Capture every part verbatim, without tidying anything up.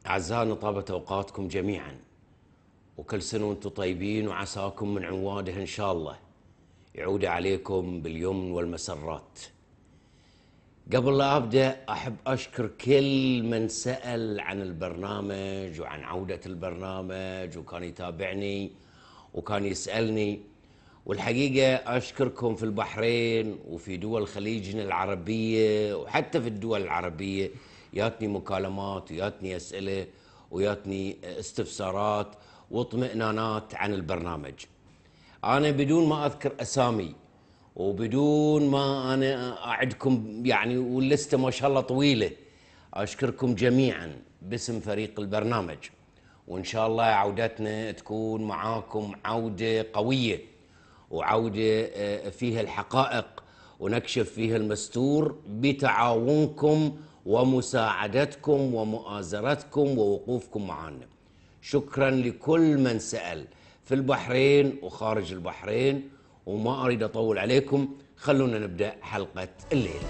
أعزائنا طابت أوقاتكم جميعا، وكل سنة وأنتم طيبين، وعساكم من عواده إن شاء الله يعود عليكم باليمن والمسرات. قبل لا أبدأ أحب أشكر كل من سأل عن البرنامج وعن عودة البرنامج وكان يتابعني وكان يسألني. والحقيقة أشكركم في البحرين وفي دول خليجنا العربية وحتى في الدول العربية، ياتني مكالمات وياتني أسئلة وياتني استفسارات واطمئنانات عن البرنامج. أنا بدون ما أذكر أسامي وبدون ما أنا أعدكم يعني، واللستة ما شاء الله طويلة، أشكركم جميعا باسم فريق البرنامج، وإن شاء الله عودتنا تكون معاكم عودة قوية وعودة فيها الحقائق ونكشف فيها المستور بتعاونكم ومساعدتكم ومؤازرتكم ووقوفكم معنا. شكرا لكل من سأل في البحرين وخارج البحرين، وما أريد أطول عليكم، خلونا نبدأ حلقة الليلة.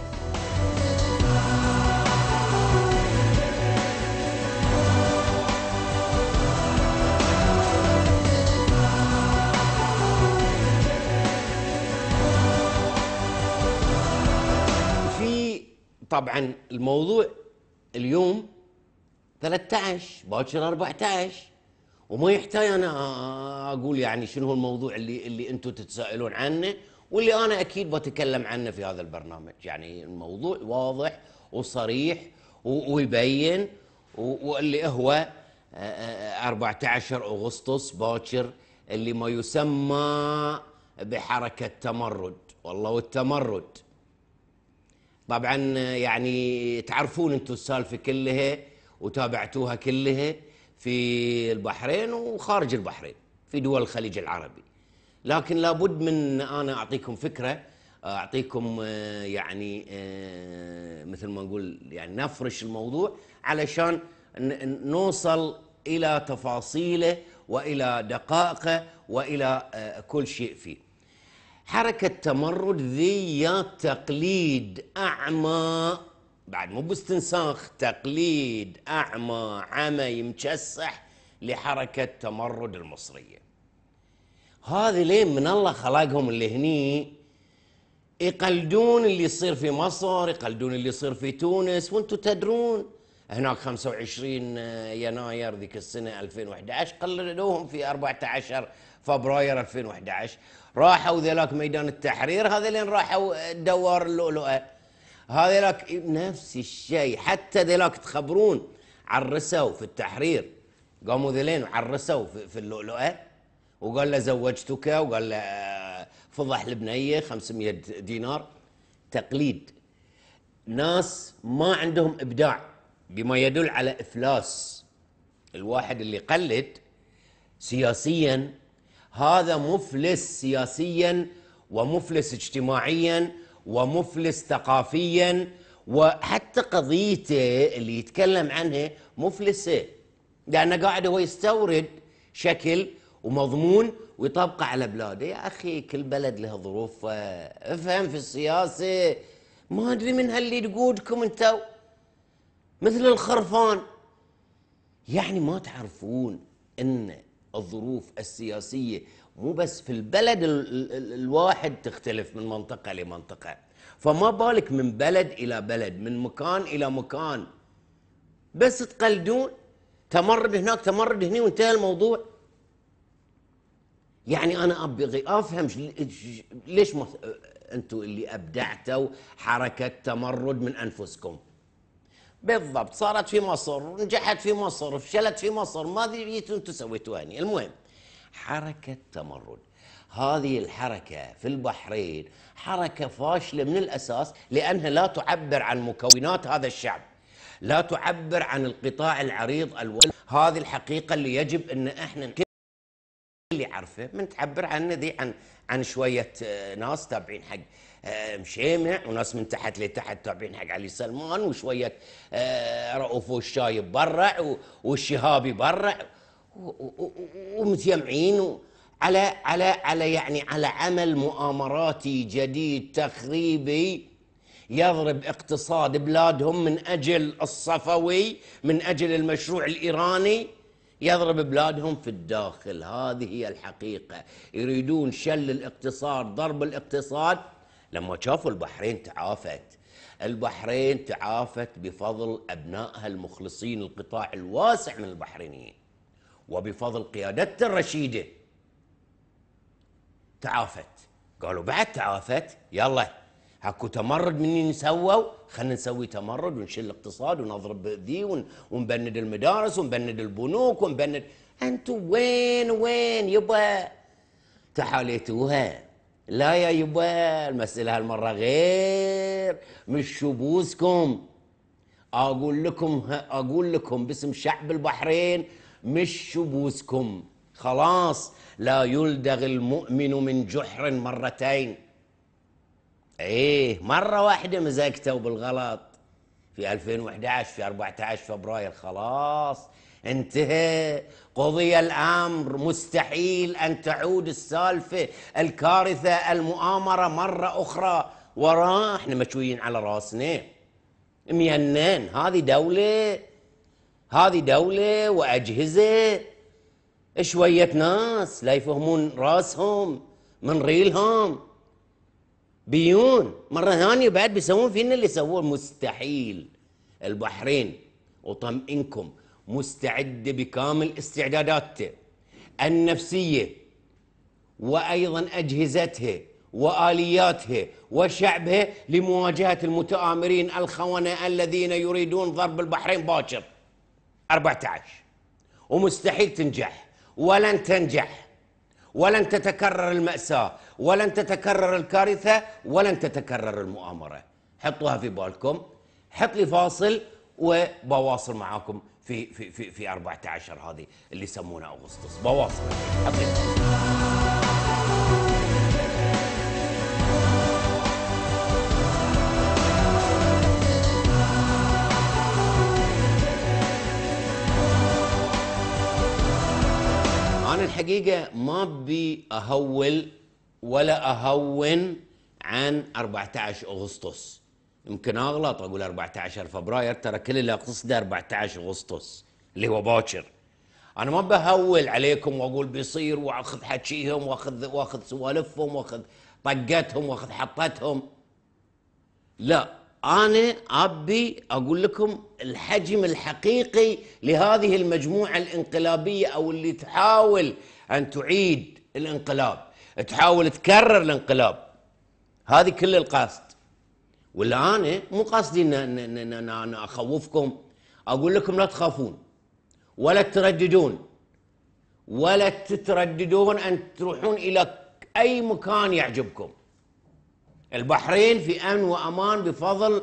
في طبعا الموضوع اليوم ثلاثة عشر باكر أربعة عشر، وما يحتاج انا اقول يعني شنو هو الموضوع اللي اللي انتم تتساءلون عنه واللي انا اكيد بتكلم عنه في هذا البرنامج. يعني الموضوع واضح وصريح ويبين، واللي هو أربعة عشر أغسطس باكر اللي ما يسمى بحركة تمرد. والله والتمرد طبعا يعني تعرفون انتم السالفة كلها وتابعتوها كلها في البحرين وخارج البحرين في دول الخليج العربي، لكن لابد من أنا أعطيكم فكرة، أعطيكم يعني مثل ما نقول يعني نفرش الموضوع علشان نوصل إلى تفاصيله وإلى دقائقه وإلى كل شيء فيه. حركة تمرد ذي تقليد أعمى، بعد مو باستنساخ، تقليد أعمى عمى مكسح لحركة تمرد المصرية. هذه لين من الله خلقهم اللي هني يقلدون اللي يصير في مصر، يقلدون اللي يصير في تونس. وانتم تدرون هناك خمسة وعشرين يناير ذيك السنة ألفين وإحدى عشر قلدوهم في أربعة عشر فبراير ألفين وإحدى عشر، راحوا ذلاك ميدان التحرير، هذا لين راحوا دوار اللؤلؤة، هذا لك نفس الشيء. حتى ذلاك تخبرون عرسوا في التحرير، قاموا ذلين وعرسوا في, في اللؤلؤة وقال له زوجتك، وقال له فضح البنية خمسمية دينار. تقليد ناس ما عندهم إبداع، بما يدل على إفلاس الواحد اللي قلد سياسيا. هذا مفلس سياسيا ومفلس اجتماعيا ومفلس ثقافيا، وحتى قضيته اللي يتكلم عنها مفلسة، لأنه قاعد هو يستورد شكل ومضمون ويطبقه على بلاده. يا أخي كل بلد له ظروفه، افهم في السياسة. ما أدري من هاللي تقودكم انتو مثل الخرفان، يعني ما تعرفون ان الظروف السياسية مو بس في البلد الواحد تختلف من منطقة لمنطقة، فما بالك من بلد إلى بلد، من مكان إلى مكان. بس تقلدون تمرد هناك تمرد هني وانتهى الموضوع. يعني أنا أبغي أفهم ليش ما أنتوا اللي أبدعتوا حركة تمرد من أنفسكم بالضبط، صارت في مصر، نجحت في مصر، فشلت في مصر، ما ادري انتم سويتوها هني. المهم حركة تمرد، هذه الحركة في البحرين حركة فاشلة من الأساس، لأنها لا تعبر عن مكونات هذا الشعب، لا تعبر عن القطاع العريض الوطني. هذه الحقيقة اللي يجب أن احنا اللي يعرفه من تعبر عنه ذي عن عن شوية ناس تابعين حق مشيمع، وناس من تحت لتحت تابعين حق علي سلمان، وشوية رؤوف والشايب برع والشهابي برع، ومتيمعين على على على يعني على عمل مؤامراتي جديد تخريبي يضرب اقتصاد بلادهم من أجل الصفوي، من أجل المشروع الإيراني، يضرب بلادهم في الداخل. هذه هي الحقيقة. يريدون شل الاقتصاد، ضرب الاقتصاد. لما شافوا البحرين تعافت، البحرين تعافت بفضل أبنائها المخلصين، القطاع الواسع من البحرينيين، وبفضل قيادتها الرشيدة تعافت. قالوا بعد تعافت يلا هاكو تمرد مني نسووا، خلينا نسوي تمرد ونشيل الاقتصاد ونضرب ذي ونبند المدارس ونبند البنوك ونبند. انتوا وين وين يبا تحاليتوها؟ لا يا يبا، المسألة هالمرة غير، مش شبوزكم. اقول لكم اقول لكم باسم شعب البحرين، مش شبوزكم. خلاص، لا يلدغ المؤمن من جحر مرتين. ايه مرة واحدة مزقتوا بالغلط في ألفين وأحد عشر، في أربعة عشر فبراير، خلاص انتهى، قضي الأمر. مستحيل أن تعود السالفة، الكارثة، المؤامرة مرة أخرى وراه. احنا مشويين على راسنا مينان. هذه دولة، هذه دولة وأجهزة، شوية ناس لا يفهمون راسهم من ريلهم، بيون مرة ثانية بعد بيسوون فينا اللي سووه. مستحيل. البحرين وطمئنكم مستعدة بكامل استعداداتها النفسية، وأيضا أجهزتها وآلياتها وشعبها لمواجهة المتآمرين الخونة الذين يريدون ضرب البحرين باكر أربعة عشر. ومستحيل تنجح، ولن تنجح، ولن تتكرر المأساة، ولن تتكرر الكارثة، ولن تتكرر المؤامرة. حطوها في بالكم. حط لي فاصل وبواصل معاكم في في في في أربعة عشر هذه اللي يسمونها أغسطس. بواصل. حط لي أنا الحقيقة ما بي أهول ولا أهون عن أربعة عشر أغسطس. يمكن أغلط أقول أربعة عشر فبراير، ترى كل اللي أقصده أربعة عشر أغسطس اللي هو باكر. أنا ما بهول عليكم وأقول بيصير وأخذ حكيهم وأخذ وأخذ سوالفهم وأخذ طقتهم وأخذ حطتهم. لا، أنا أبي أقول لكم الحجم الحقيقي لهذه المجموعة الانقلابية، أو اللي تحاول أن تعيد الانقلاب، تحاول تكرر الانقلاب. هذه كل القصد. ولا أنا مو قصدي أن أنا أخوفكم، أقول لكم لا تخافون ولا ترددون ولا تترددون أن تروحون إلى أي مكان يعجبكم. البحرين في أمن وأمان بفضل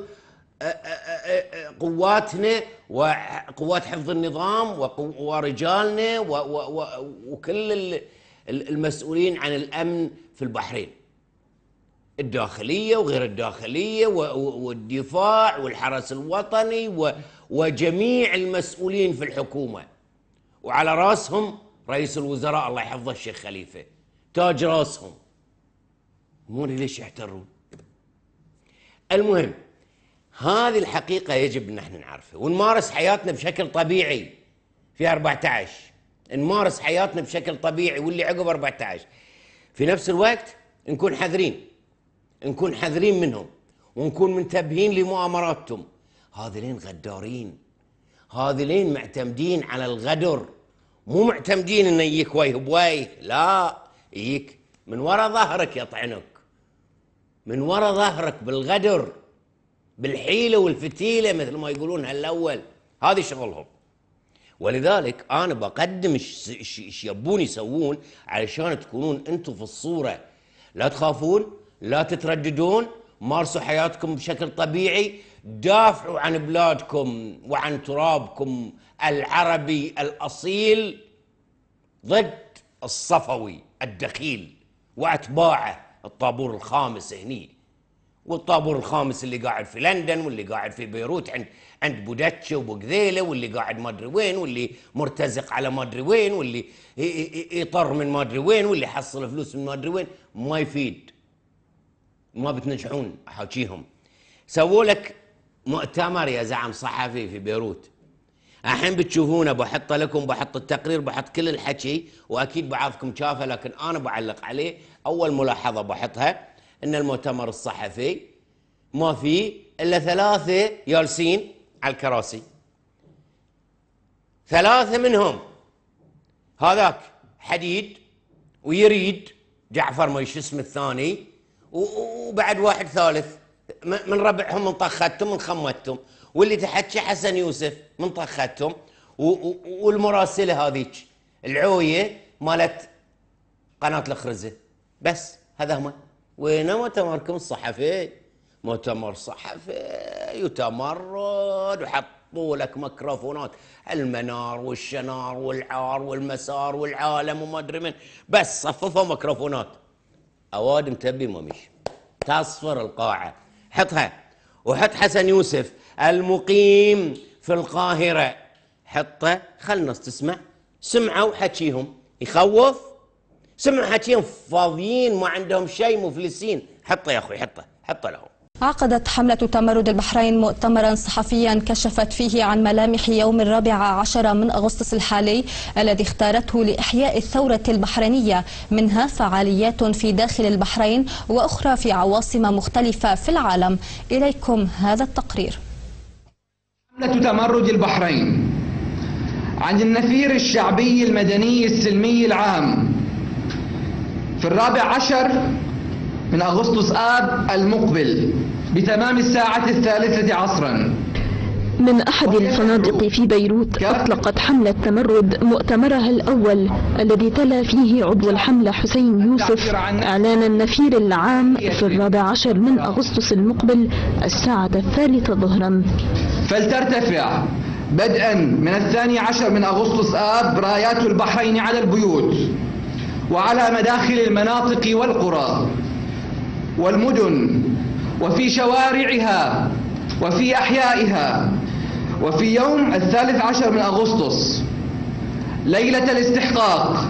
قواتنا وقوات حفظ النظام ورجالنا وكل المسؤولين عن الأمن في البحرين، الداخلية وغير الداخلية والدفاع والحرس الوطني وجميع المسؤولين في الحكومة، وعلى رأسهم رئيس الوزراء الله يحفظه الشيخ خليفة، تاج رأسهم. موني ليش يحترون؟ المهم، هذه الحقيقة يجب أن احنا نعرفها ونمارس حياتنا بشكل طبيعي. في أربعة عشر نمارس حياتنا بشكل طبيعي، واللي عقب أربعة عشر في نفس الوقت نكون حذرين، نكون حذرين منهم، ونكون منتبهين لمؤامراتهم. هذولين غدارين، هذولين معتمدين على الغدر، مو معتمدين انه يجيك ويه بويه، لا، يجيك من وراء ظهرك يطعنك، من وراء ظهرك بالغدر، بالحيلة والفتيلة مثل ما يقولون هالأول. هذه شغلهم. ولذلك أنا بقدم ايش يبون يسوون علشان تكونون أنتم في الصورة. لا تخافون، لا تترددون، مارسوا حياتكم بشكل طبيعي، دافعوا عن بلادكم وعن ترابكم العربي الأصيل ضد الصفوي الدخيل وأتباعه، الطابور الخامس هني، والطابور الخامس اللي قاعد في لندن، واللي قاعد في بيروت عند عند بودتشا وبوكذيله، واللي قاعد ما ادري وين، واللي مرتزق على ما ادري وين، واللي يطر من ما ادري وين، واللي يحصل فلوس من ما ادري وين. ما يفيد، ما بتنجحون. احاكيهم سووا لك مؤتمر يا زعم صحفي في بيروت، الحين بتشوفونه، بحط لكم، بحط التقرير، بحط كل الحكي، واكيد بعضكم شافه لكن انا بعلق عليه. اول ملاحظه بحطها ان المؤتمر الصحفي ما فيه الا ثلاثه جالسين على الكراسي، ثلاثه منهم هذاك حديد ويريد جعفر ما شو اسمه الثاني، وبعد واحد ثالث من ربعهم من طختهم من خمتهم، واللي تحكي حسن يوسف من طختهم، والمراسله هذيك العويه مالت قناه الخرزه. بس هذا هم. وين مؤتمركم الصحفي؟ مؤتمر صحفي يتمرد وحطوا لك ميكروفونات المنار والشنار والعار والمسار والعالم وما ادري من، بس صففوا ميكروفونات. اوادم تبي ما مشي تصفر القاعه. حطها وحط حسن يوسف المقيم في القاهره، حطه خل الناس تسمع. سمعوا حكيهم يخوف، سمعوا حكيهم فاضيين ما عندهم شيء مفلسين. حطه يا اخوي، حطه حطه لهم. عقدت حملة تمرد البحرين مؤتمرا صحفيا كشفت فيه عن ملامح يوم الرابع عشر من أغسطس الحالي الذي اختارته لإحياء الثورة البحرينية، منها فعاليات في داخل البحرين وأخرى في عواصم مختلفة في العالم. إليكم هذا التقرير. حملة تمرد البحرين عن النفير الشعبي المدني السلمي العام في الرابع عشر من أغسطس آب المقبل بتمام الساعة الثالثة عصرا. من أحد الفنادق في بيروت أطلقت حملة تمرد مؤتمرها الأول الذي تلا فيه عضو الحملة حسين يوسف إعلان النفير العام في الرابع عشر من أغسطس المقبل الساعة الثالثة ظهرا. فلترتفع بدءا من الثاني عشر من أغسطس آب رايات البحرين على البيوت وعلى مداخل المناطق والقرى والمدن وفي شوارعها وفي أحيائها. وفي يوم الثالث عشر من أغسطس ليلة الاستحقاق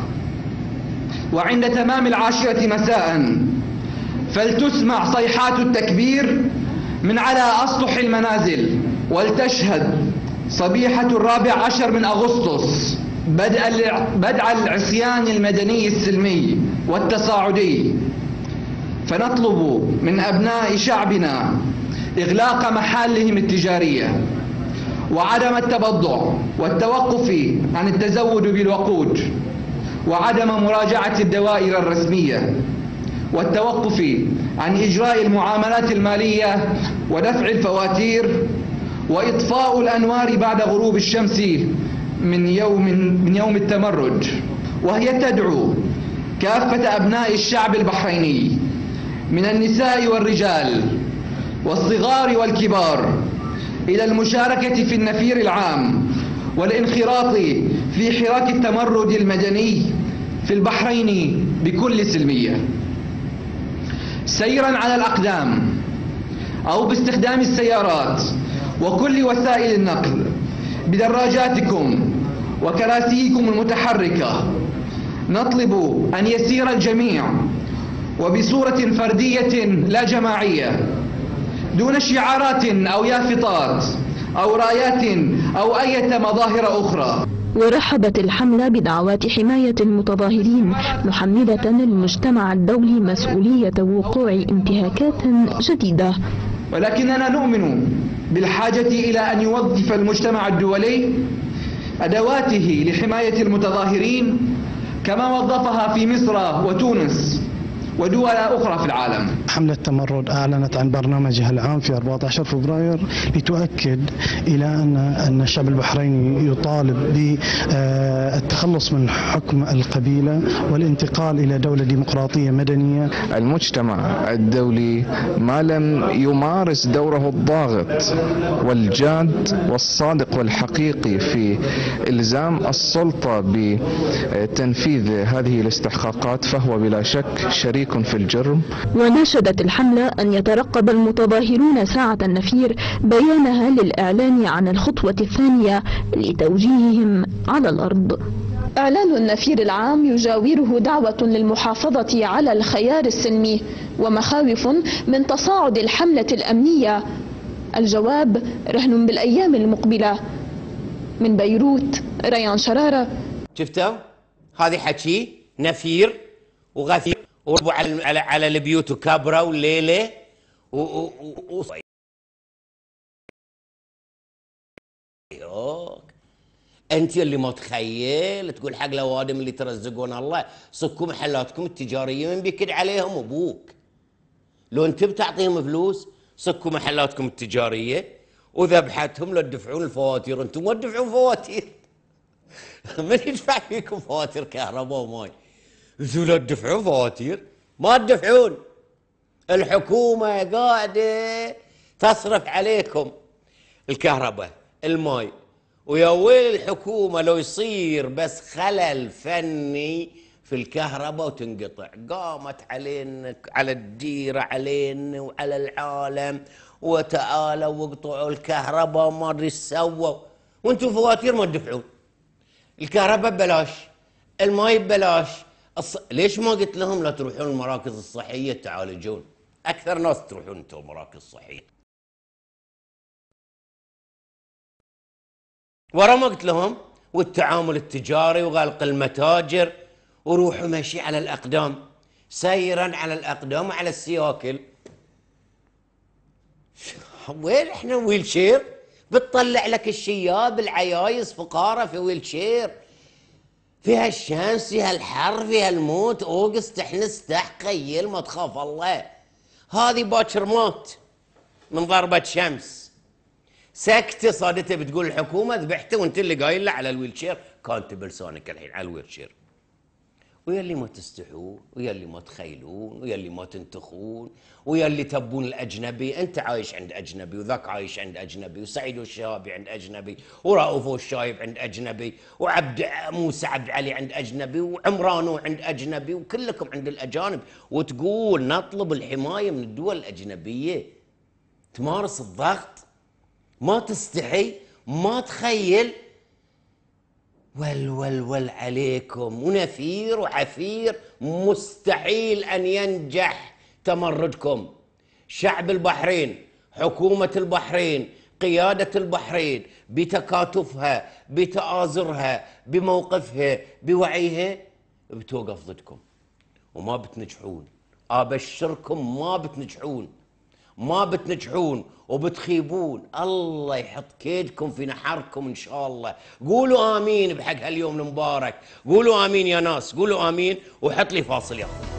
وعند تمام العاشرة مساء فلتسمع صيحات التكبير من على أسطح المنازل، ولتشهد صبيحة الرابع عشر من أغسطس بدء العصيان المدني السلمي والتصاعدي. فنطلب من أبناء شعبنا إغلاق محالهم التجارية وعدم التبضع والتوقف عن التزود بالوقود وعدم مراجعة الدوائر الرسمية والتوقف عن إجراء المعاملات المالية ودفع الفواتير وإطفاء الأنوار بعد غروب الشمس من يوم من يوم التمرد. وهي تدعو كافة أبناء الشعب البحريني من النساء والرجال والصغار والكبار إلى المشاركة في النفير العام والانخراط في حراك التمرد المدني في البحرين بكل سلمية، سيرا على الأقدام أو باستخدام السيارات وكل وسائل النقل، بدراجاتكم وكراسيكم المتحركة. نطلب أن يسير الجميع وبصورة فردية لا جماعية، دون شعارات أو يافطات أو رايات أو أي مظاهر أخرى. ورحبت الحملة بدعوات حماية المتظاهرين، محملة المجتمع الدولي مسؤولية وقوع انتهاكات جديدة. ولكننا نؤمن بالحاجة إلى أن يوظف المجتمع الدولي أدواته لحماية المتظاهرين كما وظفها في مصر وتونس ودول أخرى في العالم. حملة تمرد أعلنت عن برنامجها العام في أربعة عشر فبراير لتؤكد إلى أن أن الشعب البحريني يطالب بالتخلص من حكم القبيلة والانتقال إلى دولة ديمقراطية مدنية. المجتمع الدولي ما لم يمارس دوره الضاغط والجاد والصادق والحقيقي في إلزام السلطة بتنفيذ هذه الاستحقاقات فهو بلا شك شريك في الجرم. وناشدت الحملة أن يترقب المتظاهرون ساعة النفير بيانها للإعلان عن الخطوة الثانية لتوجيههم على الأرض. إعلان النفير العام يجاوره دعوة للمحافظة على الخيار السلمي ومخاوف من تصاعد الحملة الأمنية الجواب رهن بالأيام المقبلة. من بيروت ريان شرارة. شفتوا؟ هذه حكي نفير وغفير وربوا على على على البيوت وكبره وليله و و و انت اللي متخيل تقول حق الاوادم اللي ترزقون الله صكوا محلاتكم التجاريه من بيكد عليهم ابوك. لو انت بتعطيهم فلوس صكوا محلاتكم التجاريه وذبحتهم لا تدفعون الفواتير. انتم ما تدفعون فواتير. من يدفع فيكم فواتير كهرباء وماي؟ انتم لا تدفعون فواتير، ما تدفعون. الحكومه قاعده تصرف عليكم الكهرباء الماي، ويا ويل الحكومه لو يصير بس خلل فني في الكهرباء وتنقطع. قامت علينا على الديره علينا وعلى العالم وتعالوا وقطعوا الكهرباء وما ادري ايش سووا، وانتم فواتير ما تدفعون. الكهرباء ببلاش، الماي ببلاش. الص... ليش ما قلت لهم لا تروحون المراكز الصحيه تعالجون؟ اكثر ناس تروحون انتم المراكز الصحيه. ورا ما قلت لهم والتعامل التجاري وغلق المتاجر وروحوا مشي على الاقدام، سيرا على الاقدام وعلى السياكل. وين احنا ويل شير؟ بتطلع لك الشياب العيايز فقاره في ويل شير، فيها الشمس فيها الحر فيها الموت، اوغست تحنس تحت خيل ما تخاف الله. هذه باكر مات من ضربه شمس. سكتة صادته بتقول الحكومه ذبحته وانت اللي قايل له على الويل شير. كانت بلسانك الحين على الويل شير. ويا اللي ما تستحون ويا اللي ما تخيلون ويا اللي ما تنتخون ويا اللي تبون الاجنبي. انت عايش عند اجنبي وذاك عايش عند اجنبي وسعيد الشهابي عند اجنبي ورؤوف الشايب عند اجنبي وعبد موسى عبد علي عند اجنبي وعمرانو عند اجنبي وكلكم عند الاجانب، وتقول نطلب الحمايه من الدول الاجنبيه. تمارس الضغط، ما تستحي، ما تخيل. ول ول ول عليكم ونفير وعفير. مستحيل أن ينجح تمردكم. شعب البحرين، حكومة البحرين، قيادة البحرين بتكاتفها بتآزرها بموقفها بوعيها بتوقف ضدكم وما بتنجحون. أبشركم ما بتنجحون، ما بتنجحون وبتخيبون. الله يحط كيدكم في نحركم إن شاء الله. قولوا آمين بحق هاليوم المبارك. قولوا آمين يا ناس، قولوا آمين. وحط لي فاصل يا أخوي.